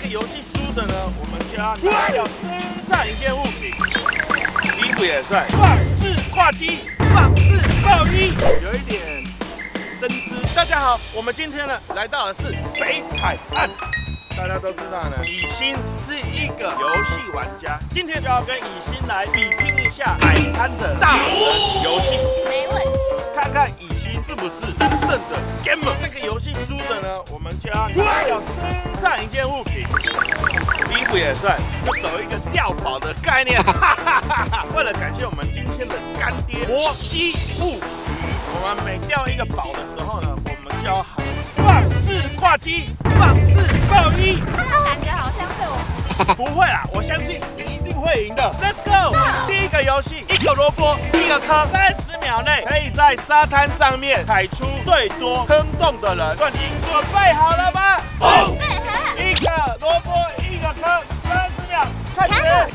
个游戏输的呢，我们就要拿掉身上一件物品，衣服也算。放式挂机，放式爆衣，有一点深知。大家好，我们今天呢来到的是北海岸。大家都知道呢，以心是一个游戏玩家，今天就要跟以心来比拼一下海滩的大人游戏。 没问题。 看看以心是不是真正的 gamer。这个游戏输的呢，我们就要拿掉身上一件物品，衣服也算，就走一个掉宝的概念。哈哈哈哈！为了感谢我们今天的干爹魔机物语，我们每掉一个宝的时候呢，我们就要喊放置挂机，放置爆衣。 感觉好像对我不会啦，我相信你一定会赢的。Let's go！ 第一个游戏，一个萝卜，一个坑，30秒内可以在沙滩上面踩出最多坑洞的人冠军。准备好了吗？ 准备好。 一个萝卜，一个坑，30秒，开始。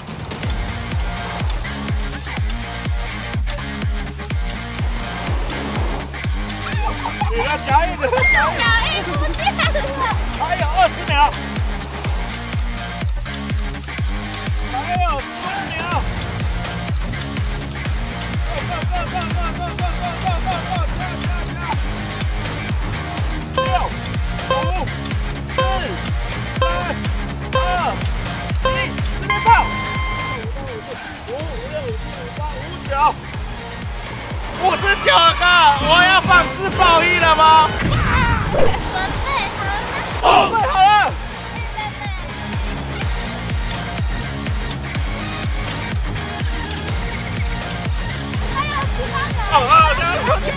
你要加一点，加一点。还有20秒。还有10秒。6、5、4、3、2、1，准备跑！5、6、7、8、5、9，59个，我要放式爆衣了吗？ 准备好了。 准备好了。 还有18秒。 哦，这样快点！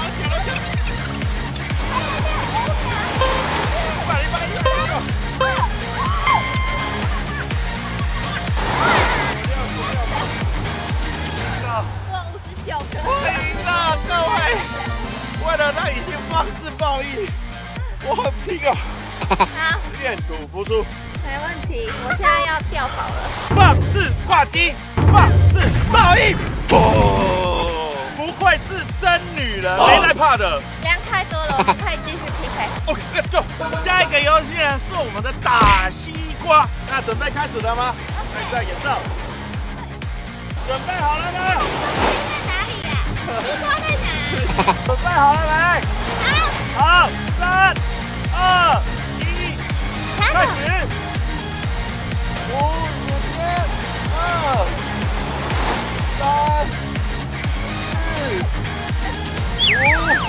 我59个。 我赢了，各位！为了让以心放式爆衣，我很拼啊！ 好， 愿赌服输。 没问题。我现在要掉宝了。 放式挂机，放式爆衣。哦，不愧是真女人，没在怕的。 量太多了，我们可以继续 PK。 OK，Let's go。下一个游戏呢是我们的打西瓜，那准备开始了吗？戴上眼罩。准备好了吗？ 在哪里呀？西瓜在哪？ 准备好了没？好，3、2、1，开始。5、4、3、4、5，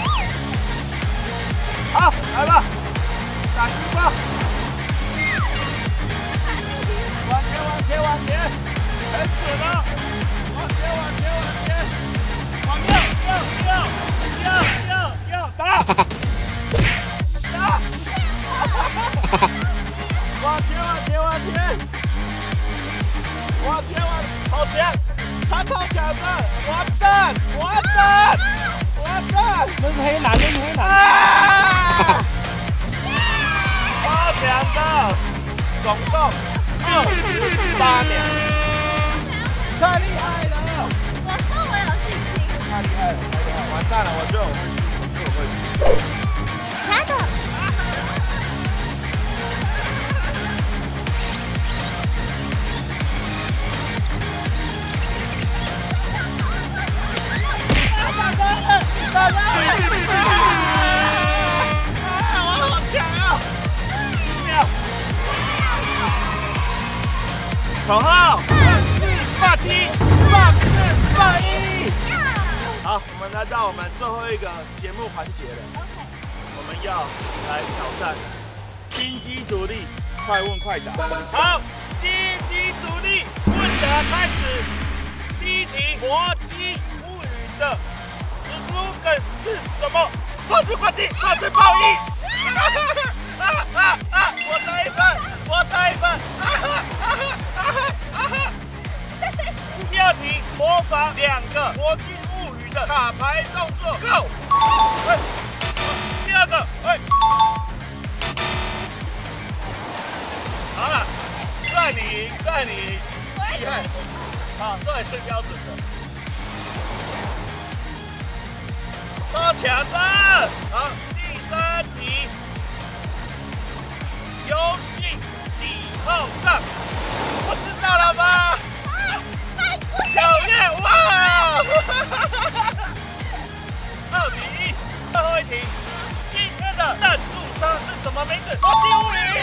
好，来吧，打西瓜。往前，很准了。往前，往右，打！往前，好强！他超强的，完蛋！ 那是黑男， 超强的，总共28秒，太厉害了！ 我说我有信心。 太厉害了！完蛋了，我觉得我会输。 查的。 我好强啊！10秒。口号：放式挂机，放式爆衣。好，我们来到我们最后一个节目环节了。我们要来挑战金鸡独立快问快答。好，金鸡独立问答开始。第一题，魔机物语的slogan是什么？放式挂机，放式爆衣。我得一分。第二题，模仿2个魔镜物语的卡牌动作 ，Go！ 第二个，好了，算你厉害，好，这也是标准的，超强的。好，第3题，游戏几么名字？魔姬物语。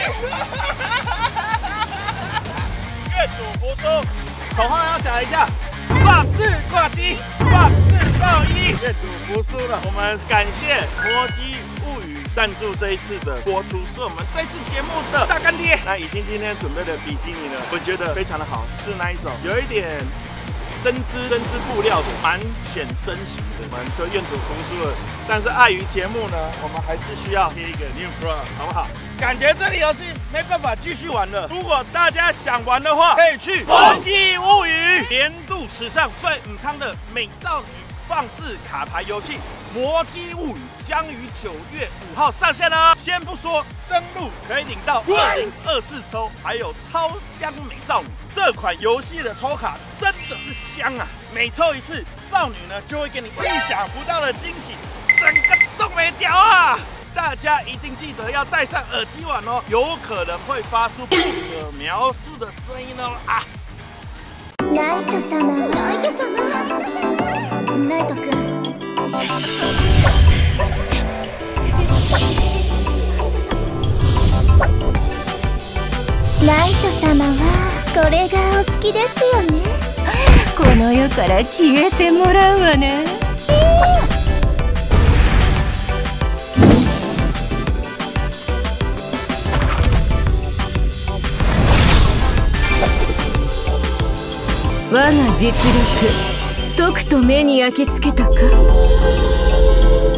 越煮不输，口号要讲一下。放肆挂机，放肆爆一，越赌不输了。我们感谢魔姬物语赞助这一次的播出，是我们这次节目的大干爹。那以欣今天准备的比基尼呢，我觉得非常的好，是那一种有一点针织布料的，蛮显身形的。我们就愿赌服输了，但是碍于节目呢，我们还是需要贴一个 new bra， 好不好？感觉这个游戏没办法继续玩了。如果大家想玩的话，可以去《魔姬物语》年度史上最母汤的美少女放置卡牌游戏《魔姬物语》将于9月5号上线了。先不说登录可以领到2024抽，还有超香美少女。这款游戏的抽卡真的是香啊！每抽一次，少女呢就会给你意想不到的惊喜，整个都没屌啊！大家一定记得要戴上耳机玩哦，有可能会发出不可描述的声音哦啊！ ライト様、ライト様、ライトくん。ライト様はこれがお好きですよね。この世から消えてもらうわね。我が実力とくと目に焼き付けたか。